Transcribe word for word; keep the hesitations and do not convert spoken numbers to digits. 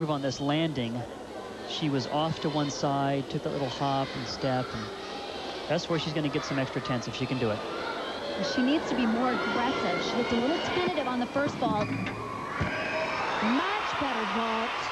On this landing, she was off to one side, took that little hop and step, and that's where she's going to get some extra tense if she can do it. She needs to be more aggressive. She looked a little tentative on the first vault. Much better vault.